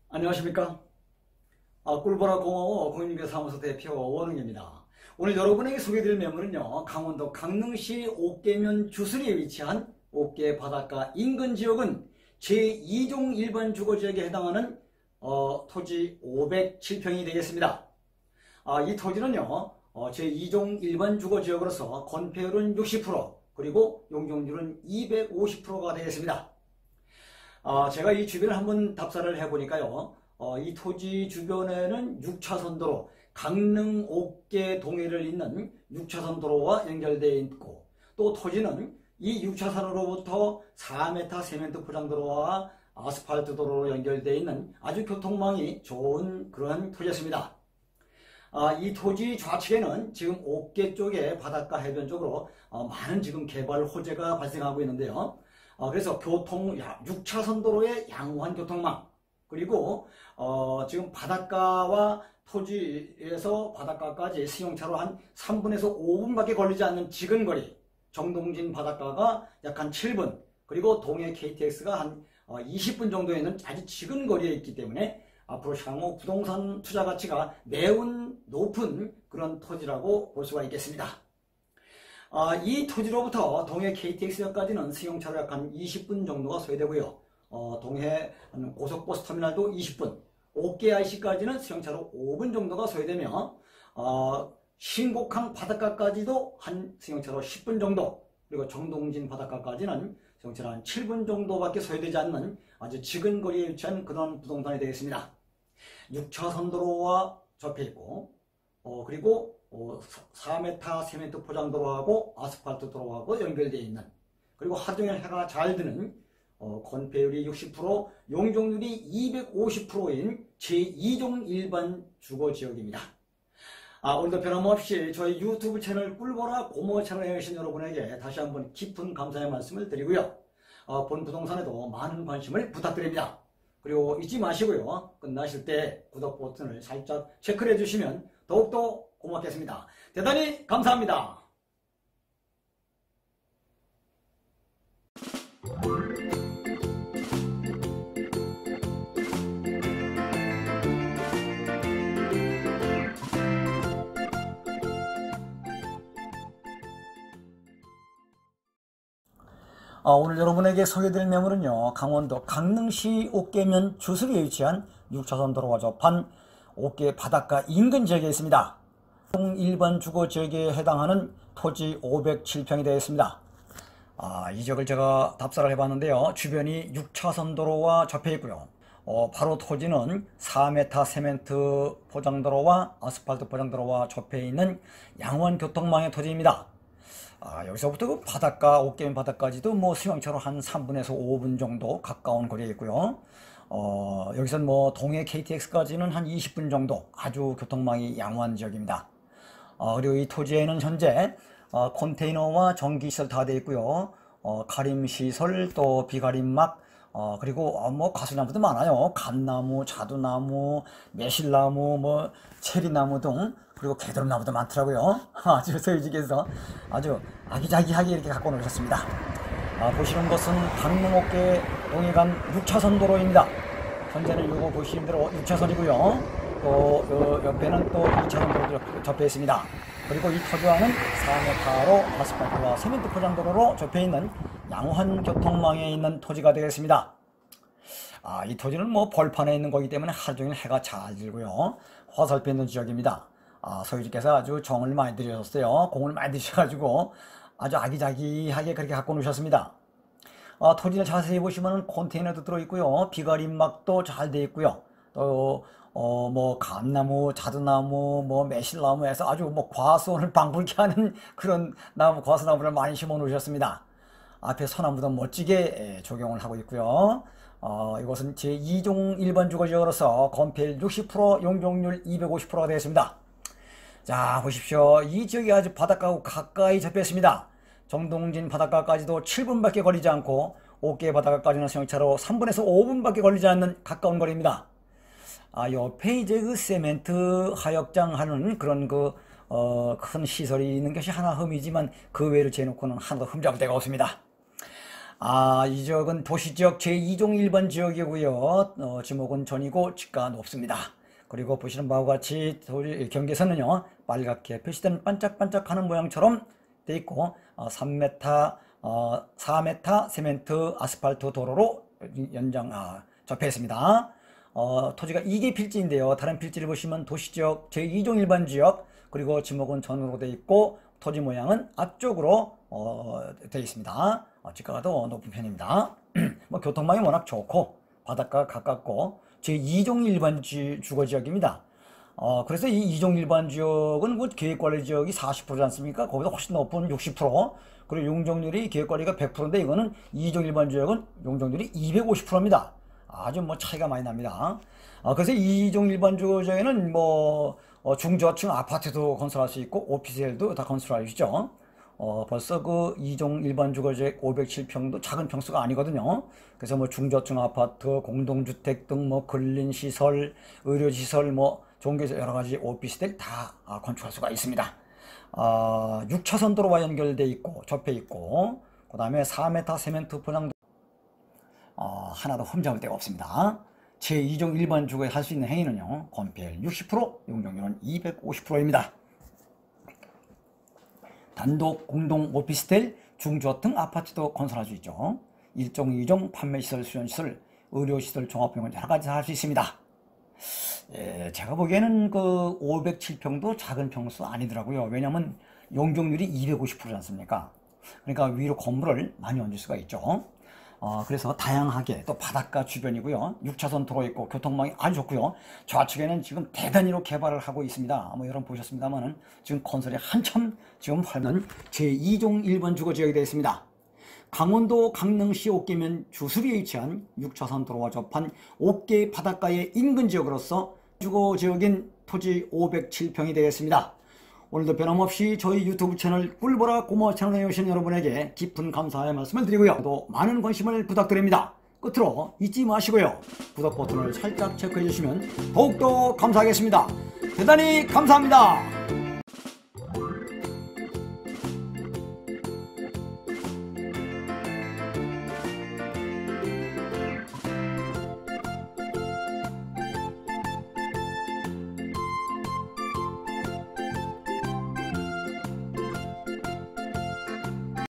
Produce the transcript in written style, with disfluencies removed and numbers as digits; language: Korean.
안녕하십니까? 꿀보라 고마워 공인중개사무소 대표 원흥입니다. 오늘 여러분에게 소개해드릴 매물은요, 강원도 강릉시 옥계면 주수리에 위치한 옥계 바닷가 인근 지역은 제2종 일반 주거지역에 해당하는 토지 507평이 되겠습니다. 이 토지는요, 제2종 일반 주거지역으로서 건폐율은 60%, 그리고 용적률은 250%가 되겠습니다. 제가 이 주변을 한번 답사를 해보니까요, 이 토지 주변에는 6차선 도로, 강릉 옥계 동해를 잇는 6차선 도로와 연결되어 있고, 또 토지는 이 6차선으로부터 4m 세멘트 포장도로와 아스팔트 도로로 연결되어 있는 아주 교통망이 좋은 그런 토지였습니다. 이 토지 좌측에는 지금 옥계 쪽에 바닷가 해변 쪽으로 많은 지금 개발 호재가 발생하고 있는데요. 그래서 6차선 도로의 양호한 교통망, 그리고 지금 바닷가와 토지에서 바닷가까지 승용차로 한 3분에서 5분밖에 걸리지 않는 지근거리, 정동진 바닷가가 약 한 7분, 그리고 동해 KTX가 한 20분 정도에 있는 아주 지근거리에 있기 때문에 앞으로 향후 부동산 투자 가치가 매우 높은 그런 토지라고 볼 수가 있겠습니다. 이 토지로부터 동해 KTX역까지는 승용차로 약 한 20분 정도가 소요되고요. 동해 고속버스 터미널도 20분, 옥계 IC까지는 승용차로 5분 정도가 소요되며 신곡항 바닷가까지도 한 승용차로 10분 정도, 그리고 정동진 바닷가까지는 승용차로 한 7분 정도밖에 소요되지 않는 아주 지근거리에 위치한 그런 부동산이 되겠습니다. 6차선 도로와 접해 있고, 그리고 4m 세멘트 포장도로하고 아스팔트 도로하고 연결되어 있는, 그리고 하루종일 해가 잘 드는 건폐율이 60%, 용적률이 250%인 제2종 일반 주거지역입니다. 오늘도 변함없이 저희 유튜브 채널 꿀보라 고모 채널에 계신 여러분에게 다시 한번 깊은 감사의 말씀을 드리고요. 본 부동산에도 많은 관심을 부탁드립니다. 그리고 잊지 마시고요, 끝나실 때 구독 버튼을 살짝 체크를 해주시면 더욱더 고맙겠습니다. 대단히 감사합니다. 오늘 여러분에게 소개해드릴 매물은요, 강원도 강릉시 옥계면 주수리에 위치한 6차선 도로와 접한 옥계 바닷가 인근 지역에 있습니다. 일반 주거 지역에 해당하는 토지 507평이 되겠습니다. 이 지역을 제가 답사를 해봤는데요, 주변이 6차선 도로와 접해 있고요. 바로 토지는 4m 세멘트 포장도로와 아스팔트 포장도로와 접해 있는 양호한 교통망의 토지입니다. 여기서부터 그 바닷가, 옥계면 바닷가까지도 뭐 승용차로 한 3분에서 5분 정도 가까운 거리에 있고요. 여기선 뭐 동해 KTX까지는 한 20분 정도, 아주 교통망이 양호한 지역입니다. 그리고 이 토지에는 현재 컨테이너와 전기시설 다 되어 있고요. 가림시설, 또 비가림막, 그리고 뭐 과수나무도 많아요. 감나무, 자두나무, 매실나무, 뭐 체리나무 등, 그리고 개드름나무도 많더라고요. 아주 서해지께서 아주 아기자기하게 이렇게 갖고 놓으셨습니다. 보시는 것은 강릉 옥계 동해간 6차선 도로입니다. 현재는 이거 보시는 대로 6차선이고요. 또 옆에는 또 2차선 도로도 접해 있습니다. 그리고 이 토지와는 4m로 아스팔트와 세멘트 포장도로로 접해 있는 양호한 교통망에 있는 토지가 되겠습니다. 이 토지는 뭐 벌판에 있는 거기 때문에 하루 종일 해가 잘 들고요. 화살표 있는 지역입니다. 소유주께서 아주 정을 많이 들이셨어요. 공을 많이 들이셔가지고 아주 아기자기하게 그렇게 갖고 놓으셨습니다. 토지를 자세히 보시면 컨테이너도 들어있고요. 비가림막도 잘 되어 있고요. 또 뭐 감나무, 자두나무, 뭐 매실나무에서 아주 뭐 과수원을 방불케 하는 그런 나무, 과수나무를 많이 심어 놓으셨습니다. 앞에 소나무도 멋지게 조경을 하고 있고요. 이것은 제2종 일반 주거지역으로서 건폐율 60%, 용적률 250%가 되겠습니다. 자, 보십시오. 이 지역이 아주 바닷가하고 가까이 접해 있습니다. 정동진 바닷가까지도 7분밖에 걸리지 않고 옥계 바닷가까지는 승용차로 3분에서 5분밖에 걸리지 않는 가까운 거리입니다. 옆에 이제 그 세멘트 하역장 하는 그런 큰 시설이 있는 것이 하나 흠이지만 그 외를 재놓고는 하나도 흠잡을 데가 없습니다. 이 지역은 도시지역 제2종 1번 지역이고요. 지목은 전이고 지가 높습니다. 그리고 보시는 바와 같이 경계선은요, 빨갛게 표시된 반짝반짝하는 모양처럼 돼 있고 3m, 4m 세멘트 아스팔트 도로로 접해 있습니다. 토지가 이게 필지인데요. 다른 필지를 보시면 도시지역 제2종 일반 지역, 그리고 지목은 전으로 되어 있고 토지 모양은 앞쪽으로 되어 있습니다. 지가가 더 높은 편입니다. 뭐 교통망이 워낙 좋고 바닷가가 가깝고 제2종 일반 주거지역입니다. 그래서 이 2종 일반 지역은 그 계획관리 지역이 40%지 않습니까? 거기서 훨씬 높은 60%, 그리고 용적률이 계획관리가 100%인데 이거는 2종 일반 지역은 용적률이 250%입니다. 아주 뭐 차이가 많이 납니다. 그래서 2종 일반 주거지역에는 뭐 중저층 아파트도 건설할 수 있고 오피스텔도 다 건설할 수 있죠. 벌써 그 2종 일반 주거지역 507평도 작은 평수가 아니거든요. 그래서 뭐 중저층 아파트, 공동주택 등 뭐 근린시설, 의료시설, 뭐 종교에서 여러 가지 오피스텔 다 건축할 수가 있습니다. 6차선 도로와 연결되어 있고 접해 있고, 그 다음에 4m 세멘트 포장도 하나도 흠잡을 데가 없습니다. 제2종 일반 주거에 할 수 있는 행위는요, 건폐율 60%, 용적률은 250%입니다. 단독 공동 오피스텔, 중저층 아파트도 건설할 수 있죠. 1종, 2종 판매시설, 수련시설, 의료시설, 종합병원 여러 가지 할 수 있습니다. 제가 보기에는 그 507평도 작은 평수 아니더라고요. 왜냐하면 용적률이 250%지 않습니까? 그러니까 위로 건물을 많이 얹을 수가 있죠. 그래서 다양하게, 또 바닷가 주변이고요. 6차선 도로 있고 교통망이 아주 좋고요. 좌측에는 지금 대단히로 개발을 하고 있습니다. 뭐 여러분 보셨습니다만은 지금 건설이 한참 지금 하는 제2종 1번 주거지역이 되어 있습니다. 강원도 강릉시 옥계면 주수리에 위치한 6차선 도로와 접한 옥계 바닷가의 인근 지역으로서 주거지역인 토지 507평이 되겠습니다. 오늘도 변함없이 저희 유튜브 채널 꿀보라 고마워 채널에 오신 여러분에게 깊은 감사의 말씀을 드리고요. 또 많은 관심을 부탁드립니다. 끝으로 잊지 마시고요. 구독 버튼을 살짝 체크해 주시면 더욱더 감사하겠습니다. 대단히 감사합니다.